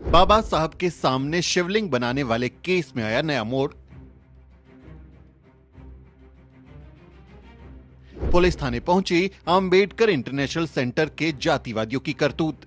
बाबा साहब के सामने शिवलिंग बनाने वाले केस में आया नया मोड़। पुलिस थाने पहुंची अंबेडकर इंटरनेशनल सेंटर के जातिवादियों की करतूत।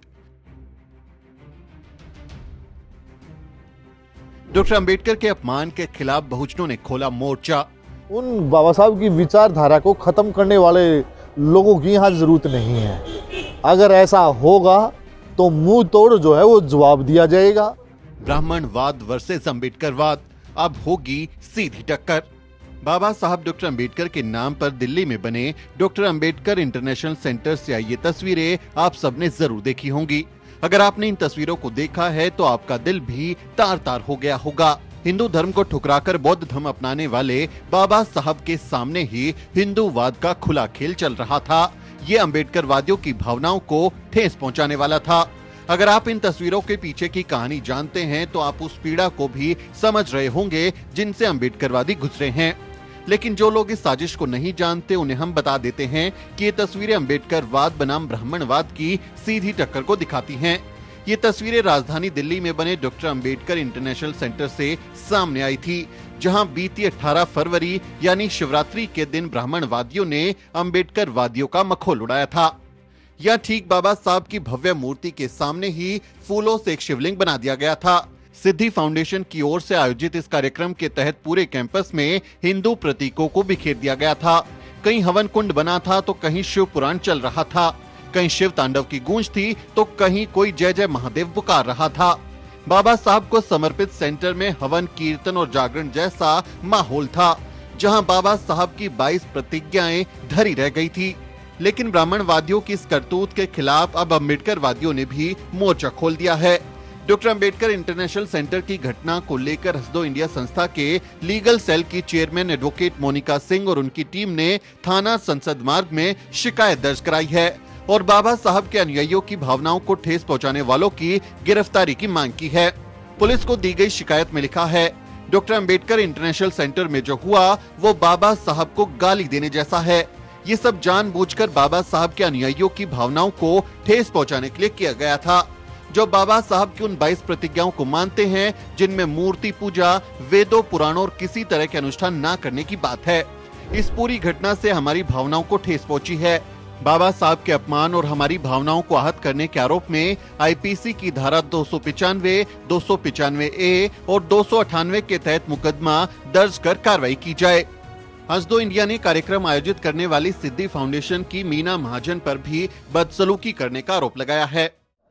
डॉक्टर अंबेडकर के अपमान के खिलाफ बहुजनों ने खोला मोर्चा। उन बाबा साहब की विचारधारा को खत्म करने वाले लोगों की यहाँ जरूरत नहीं है। अगर ऐसा होगा तो मुंह तोड़ जो है वो जवाब दिया जाएगा। ब्राह्मणवाद वर्सेस अंबेडकरवाद, अब होगी सीधी टक्कर। बाबा साहब डॉक्टर अंबेडकर के नाम पर दिल्ली में बने डॉक्टर अंबेडकर इंटरनेशनल सेंटर से आई ये तस्वीरें आप सबने जरूर देखी होंगी। अगर आपने इन तस्वीरों को देखा है तो आपका दिल भी तार तार हो गया होगा। हिंदू धर्म को ठुकराकर बौद्ध धर्म अपनाने वाले बाबा साहब के सामने ही हिंदूवाद का खुला खेल चल रहा था। ये अंबेडकरवादियों की भावनाओं को ठेस पहुंचाने वाला था। अगर आप इन तस्वीरों के पीछे की कहानी जानते हैं तो आप उस पीड़ा को भी समझ रहे होंगे जिनसे अंबेडकरवादी गुजरे हैं। लेकिन जो लोग इस साजिश को नहीं जानते उन्हें हम बता देते हैं कि ये तस्वीरें अंबेडकरवाद बनाम ब्राह्मणवाद की सीधी टक्कर को दिखाती हैं। ये तस्वीरें राजधानी दिल्ली में बने डॉक्टर अंबेडकर इंटरनेशनल सेंटर से सामने आई थी, जहां बीती 18 फरवरी यानी शिवरात्रि के दिन ब्राह्मणवादियों ने अंबेडकरवादियों का मखौल उड़ाया था। यह ठीक बाबा साहब की भव्य मूर्ति के सामने ही फूलों से एक शिवलिंग बना दिया गया था। सिद्धि फाउंडेशन की ओर से आयोजित इस कार्यक्रम के तहत पूरे कैंपस में हिंदू प्रतीकों को बिखेर दिया गया था। कहीं हवन कुंड बना था तो कहीं शिव पुराण चल रहा था, कहीं शिव तांडव की गूंज थी तो कहीं कोई जय जय महादेव पुकार रहा था। बाबा साहब को समर्पित सेंटर में हवन, कीर्तन और जागरण जैसा माहौल था, जहां बाबा साहब की 22 प्रतिज्ञाएं धरी रह गई थी। लेकिन ब्राह्मणवादियों की इस करतूत के खिलाफ अब अंबेडकरवादियों ने भी मोर्चा खोल दिया है। डॉक्टर अंबेडकर इंटरनेशनल सेंटर की घटना को लेकर हसदो इंडिया संस्था के लीगल सेल की चेयरमैन एडवोकेट मोनिका सिंह और उनकी टीम ने थाना संसद मार्ग में शिकायत दर्ज कराई है और बाबा साहब के अनुयायियों की भावनाओं को ठेस पहुंचाने वालों की गिरफ्तारी की मांग की है। पुलिस को दी गई शिकायत में लिखा है, डॉक्टर अंबेडकर इंटरनेशनल सेंटर में जो हुआ वो बाबा साहब को गाली देने जैसा है। ये सब जानबूझकर बाबा साहब के अनुयायियों की भावनाओं को ठेस पहुंचाने के लिए किया गया था, जो बाबा साहब की उन 22 प्रतिज्ञाओं को मानते हैं जिनमें मूर्ति पूजा, वेदों, पुराणों और किसी तरह के अनुष्ठान न करने की बात है। इस पूरी घटना से हमारी भावनाओं को ठेस पहुंची है। बाबा साहब के अपमान और हमारी भावनाओं को आहत करने के आरोप में आईपीसी की धारा 295, 295 ए और 298 के तहत मुकदमा दर्ज कर कार्रवाई की जाए। हसदो इंडिया ने कार्यक्रम आयोजित करने वाली सिद्धि फाउंडेशन की मीना महाजन पर भी बदसलूकी करने का आरोप लगाया है।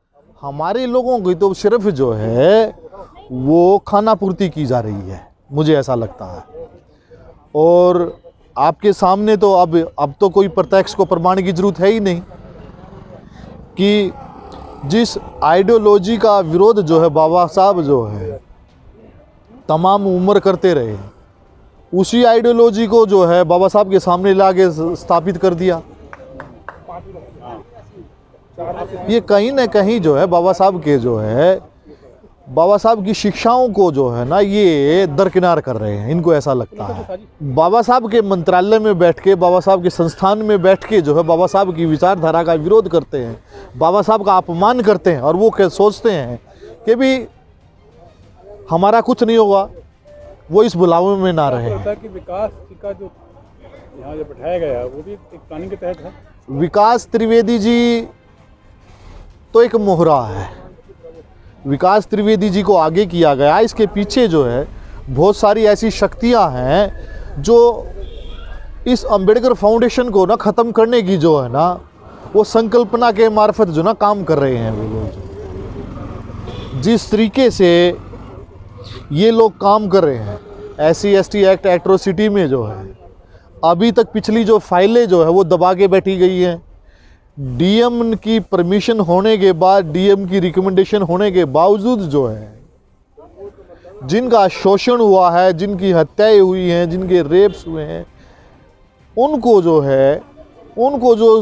हमारे लोगों की तो सिर्फ जो है वो खाना पूर्ति की जा रही है, मुझे ऐसा लगता है। और आपके सामने तो अब तो कोई प्रत्यक्ष को प्रमाण की जरूरत है ही नहीं कि जिस आइडियोलॉजी का विरोध जो है बाबा साहब जो है तमाम उम्र करते रहे, उसी आइडियोलॉजी को जो है बाबा साहब के सामने लाके स्थापित कर दिया। ये कहीं ना कहीं जो है बाबा साहब के जो है बाबा साहब की शिक्षाओं को जो है ना ये दरकिनार कर रहे हैं, इनको ऐसा लगता है। बाबा साहब के मंत्रालय में बैठ के, बाबा साहब के संस्थान में बैठ के जो है बाबा साहब की विचारधारा का विरोध करते हैं, बाबा साहब का अपमान करते हैं और वो सोचते हैं कि भी हमारा कुछ नहीं होगा, वो इस बुलावे में ना रहे। कि विकास का जो यहाँ जो बैठाया गया है वो भी एक कानून के तहत है। विकास त्रिवेदी जी तो एक मोहरा है, विकास त्रिवेदी जी को आगे किया गया। इसके पीछे जो है बहुत सारी ऐसी शक्तियां हैं जो इस अंबेडकर फाउंडेशन को ना ख़त्म करने की जो है ना वो संकल्पना के मार्फत जो ना काम कर रहे हैं। वो लोग जिस तरीके से ये लोग काम कर रहे हैं, SC/ST एक्ट एट्रोसिटी में जो है अभी तक पिछली जो फाइलें जो है वो दबा के बैठी गई हैं। डीएम की परमिशन होने के बाद, डीएम की रिकमेंडेशन होने के बावजूद जो है जिनका शोषण हुआ है, जिनकी हत्याएं हुई हैं, जिनके रेप्स हुए हैं, उनको जो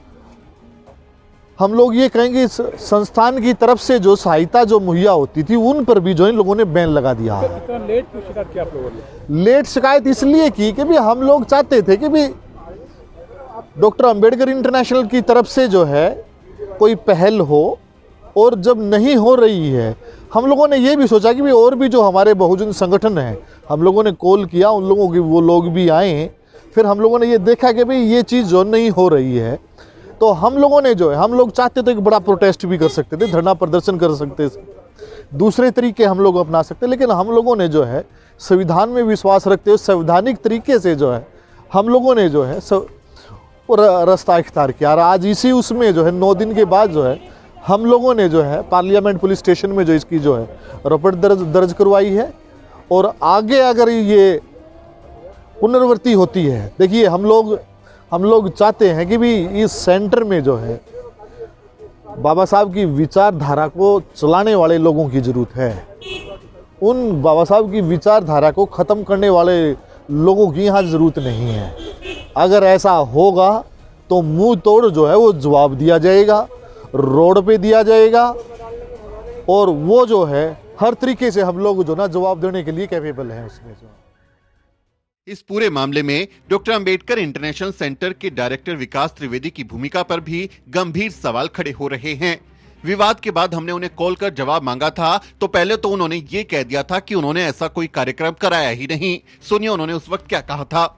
हम लोग ये कहेंगे संस्थान की तरफ से जो सहायता जो मुहैया होती थी उन पर भी जो इन लोगों ने बैन लगा दिया है। लेट क्यों शिकायत की आप लोगों ने? लेट शिकायत इसलिए की कि भी हम लोग चाहते थे कि भी डॉक्टर अंबेडकर इंटरनेशनल की तरफ से जो है कोई पहल हो, और जब नहीं हो रही है हम लोगों ने ये भी सोचा कि भाई और भी जो हमारे बहुजन संगठन हैं, हम लोगों ने कॉल किया उन लोगों की, वो लोग भी आए। फिर हम लोगों ने ये देखा कि भाई ये चीज़ जो नहीं हो रही है, तो हम लोगों ने जो है, हम लोग चाहते तो एक बड़ा प्रोटेस्ट भी कर सकते थे, धरना प्रदर्शन कर सकते थे, दूसरे तरीके हम लोग अपना सकते, लेकिन हम लोगों ने जो है संविधान में विश्वास रखते हुए संवैधानिक तरीके से जो है हम लोगों ने जो है रास्ता इख्तियार किया। और आज इसी उसमें जो है 9 दिन के बाद जो है हम लोगों ने जो है पार्लियामेंट पुलिस स्टेशन में जो इसकी जो है रिपोर्ट दर्ज करवाई है। और आगे अगर ये पुनरावृत्ति होती है, देखिए हम लोग चाहते हैं कि भी इस सेंटर में जो है बाबा साहब की विचारधारा को चलाने वाले लोगों की ज़रूरत है। उन बाबा साहब की विचारधारा को ख़त्म करने वाले लोगों की यहाँ ज़रूरत नहीं है। अगर ऐसा होगा तो मुंह तोड़ जो है वो जवाब दिया जाएगा, रोड पे दिया जाएगा, और वो जो है हर तरीके से हम लोग जो ना जवाब देने के लिए कैपेबल हैं उसमें जो। इस पूरे मामले में डॉक्टर अंबेडकर इंटरनेशनल सेंटर के डायरेक्टर विकास त्रिवेदी की भूमिका पर भी गंभीर सवाल खड़े हो रहे हैं। विवाद के बाद हमने उन्हें कॉल कर जवाब मांगा था, तो पहले तो उन्होंने ये कह दिया था कि उन्होंने ऐसा कोई कार्यक्रम कराया ही नहीं। सुनिए उन्होंने उस वक्त क्या कहा था।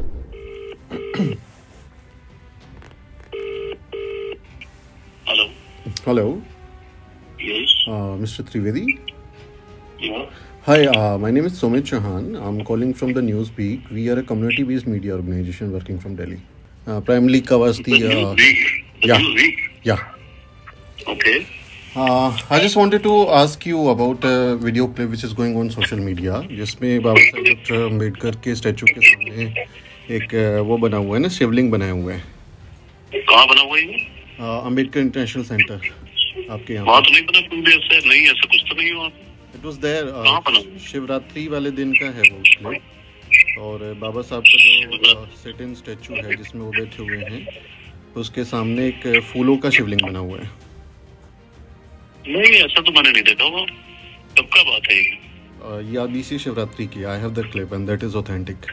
Hello. Yes. Mr. Trivedi. Yeah. Hi, my name is Sumit Chauhan. I'm calling from the Newspeak. We are a community-based media organization working from Delhi. Primarily covers the... Newsweek? Yeah. Okay. I just wanted to ask you about a video clip which is going on social media, जिसमें बाबा साहब doctor Ambedkar के statue के सामने एक वो बना हुआ है ना, शिवलिंग बनाए हुए हैं। कहाँ बना हुआ है? अम्बेडकर इंटरनेशनल सेंटर आपके यहाँ। वहाँ तो नहीं बना, नहीं ऐसा कुछ तो नहीं हुआ। इट वाज देयर, शिवरात्रि वाले दिन का है वो क्लिप। और बाबा साहब का जो सेट इन स्टैचू है जिसमें वो बैठे हुए हैं, उसके सामने एक फूलों का शिवलिंग बना हुआ है। नहीं, ऐसा तो मैंने नहीं देखा। वो कब का बात है ये? अभी सी शिवरात्रि की। I have the clip and that is authentic.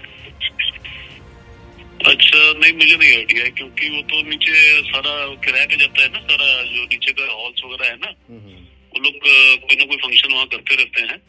अच्छा, नहीं मुझे नहीं आइडिया है, क्योंकि वो तो नीचे सारा किराया पे जाता है ना, सारा जो नीचे का हॉल्स वगैरह है ना, वो लोग कोई ना कोई फंक्शन वहाँ करते रहते हैं।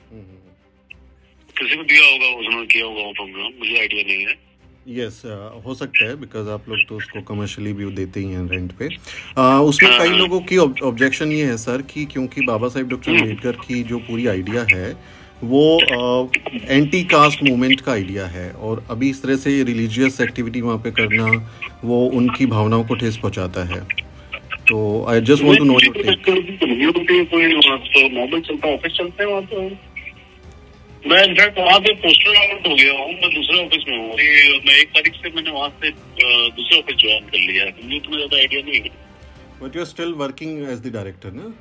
किसी को दिया होगा, उसने किया होगा वो प्रोग्राम, मुझे आइडिया नहीं है। यस, हो सकता है, बिकॉज आप लोग तो उसको कमर्शियली भी देते ही हैं रेंट पे। उसमें कई लोगों की ऑब्जेक्शन ये है सर कि क्योंकि बाबा साहब डॉक्टर अम्बेडकर की जो पूरी आइडिया है वो एंटी कास्ट मूवमेंट का आइडिया है, और अभी इस तरह से रिलीजियस एक्टिविटी वहाँ पे करना वो उनकी भावनाओं को ठेस पहुँचाता है। तो I just want to know your take. तो नॉर्मल चलता है, ऑफिस चलते हैं वहाँ तो। मैं इनफैक्ट वहाँ पे पोस्टर आउट हो गया हूँ, मैं दूसरे ऑफिस में हूँ। मैं 1 तारीख से मैंने वहाँ से दूसरे ऑफिस ज्वाइन कर लिया है, मुझे इतना ज्यादा आइडिया नहीं है। But you are still working as the director ना?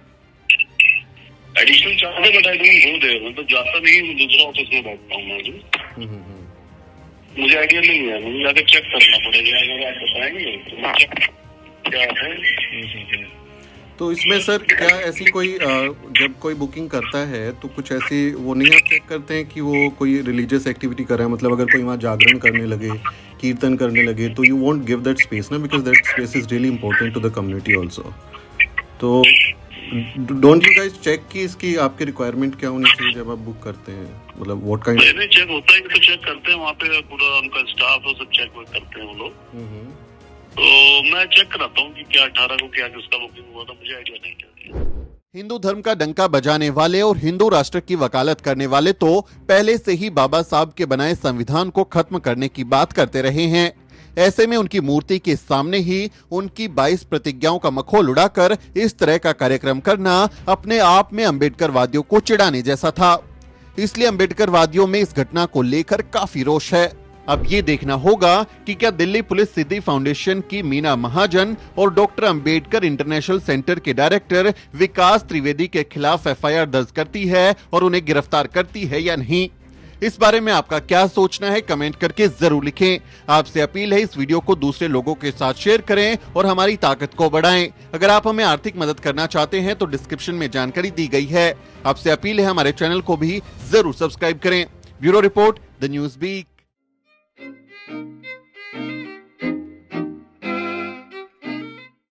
एडिशनल चार्ज है, but I don't go there. मैं तो जाता नहीं, दूसरा ऑफिस में बैठता हूँ मैं। मुझे आइडिया नहीं है, मुझे जाकर चेक करना पड़ेगा। अगर आप बताएंगे क्या है। तो इसमें सर क्या ऐसी कोई जब कोई बुकिंग करता है तो कुछ ऐसी वो नहीं आप चेक करते हैं कि वो कोई रिलीजियस एक्टिविटी कर रहा है? मतलब अगर कोई वहाँ जागरण करने लगे, कीर्तन करने लगे, तो you won't give that space ना, because that space is really important to the community also. तो डोंट यू गाइस चेक कि इसकी आपकी रिक्वायरमेंट क्या होनी चाहिए जब आप बुक करते हैं? मतलब व्हाट काइंड? नहीं, चेक होता है, तो चेक करते हैं वहाँ पे, पूरा उनका स्टाफ वो सब चेक करते हैं वो लोग। तो मैं चेक कराता हूँ कि क्या 18 को क्या किसका बुकिंग हुआ था, मुझे आइडिया नहीं है। हिंदू धर्म का डंका बजाने वाले और हिंदू राष्ट्र की वकालत करने वाले तो पहले से ही बाबा साहब के बनाए संविधान को खत्म करने की बात करते रहे हैं। ऐसे में उनकी मूर्ति के सामने ही उनकी 22 प्रतिज्ञाओं का मखौल उड़ाकर इस तरह का कार्यक्रम करना अपने आप में अंबेडकर वादियों को चिढ़ाने जैसा था। इसलिए अंबेडकर वादियों में इस घटना को लेकर काफी रोष है। अब ये देखना होगा कि क्या दिल्ली पुलिस सिद्धि फाउंडेशन की मीना महाजन और डॉक्टर अंबेडकर इंटरनेशनल सेंटर के डायरेक्टर विकास त्रिवेदी के खिलाफ एफआईआर दर्ज करती है और उन्हें गिरफ्तार करती है या नहीं। इस बारे में आपका क्या सोचना है, कमेंट करके जरूर लिखें। आपसे अपील है इस वीडियो को दूसरे लोगों के साथ शेयर करें और हमारी ताकत को बढ़ाएं। अगर आप हमें आर्थिक मदद करना चाहते हैं तो डिस्क्रिप्शन में जानकारी दी गई है। आपसे अपील है हमारे चैनल को भी जरूर सब्सक्राइब करें। Bureau report, the news week.